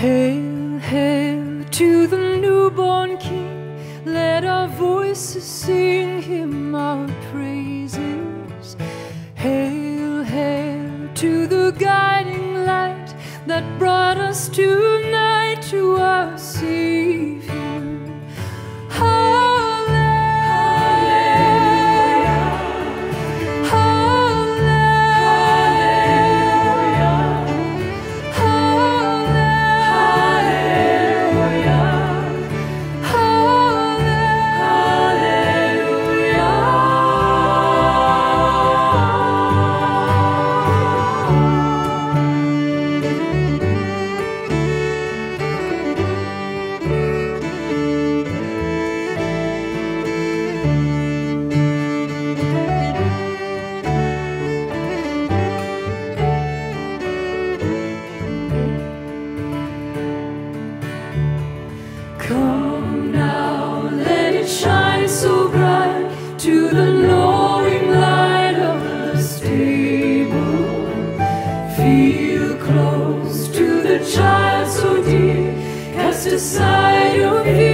Hail, hail to the newborn King, let our voices sing him our praises. Hail, hail to the guiding light that brought us tonight to our Savior. Come now, let it shine so bright to the knowing light of the stable. Feel close to the child so dear, cast aside your fear.